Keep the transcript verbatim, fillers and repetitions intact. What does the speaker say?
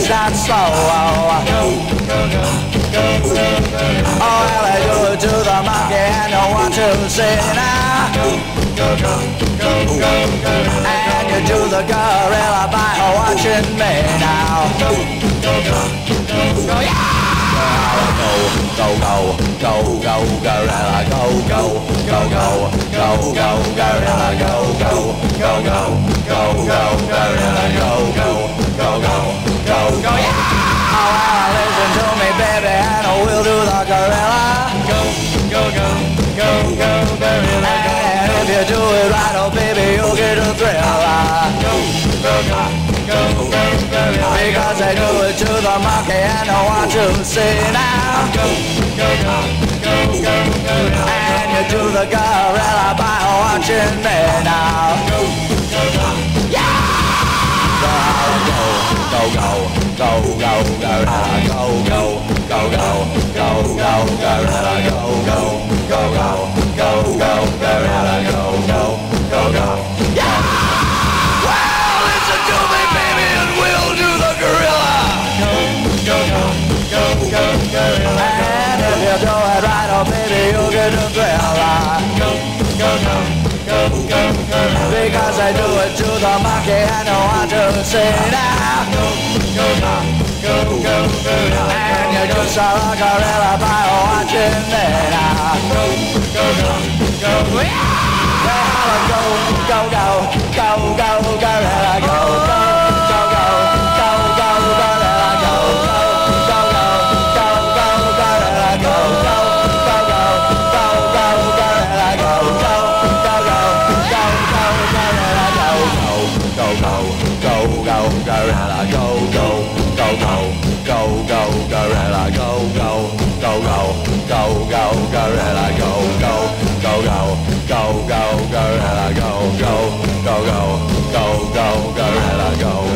that slow. Oh, well, I do it to the monkey and you want to see now. And you do the gorilla by watching me now. Oh, yeah! Go, go, go, go, gorilla, go, go, go, go, go, go, gorilla, go, go, go, go, go, go, gorilla, go, go, go, go, go, go, yeah! Oh, well, listen to me, baby, and we'll do the gorilla. Go, go, go, go, go, gorilla, go. And if you do it right, oh, baby, you'll get a thrill. Go, go, go, go, go, gorilla. Because I do it to the monkey and I want to see now. Go, go, go, go, go, gorilla. And you do the gorilla by watching me now. Go, go, go, yeah! Go, go, go, go, go, gorilla, go, go, go, go, go, go, gorilla, go, go, go, go, go, go, gorilla, go, go, go, go, yeah! Well, listen to me, baby, and we'll do the gorilla. Go, go, go, go, go, gorilla. And if you do it right, oh baby, you'll get a thrill. Go, go, go, go, go, gorilla. Because I do it to the monkey and I want to see now. Go, go, go, go, go, gorilla. And you just saw the gorilla by watching me now. Go, go, go, go, yeah! Go, go, go, go, go, gorilla, go, go, go, go, go, go, gorilla, go, go, go, go, go, go, gorilla, go, go, go, go, go, go, gorilla, go, go, go, go, go, go, gorilla, go, go, go, go, go, gorilla, go, go, go, go, go, go, gorilla, go, go, go, go, go, go, gorilla, go, go, go, go, go, go, gorilla, go, go, go, go, go, go, gorilla, go.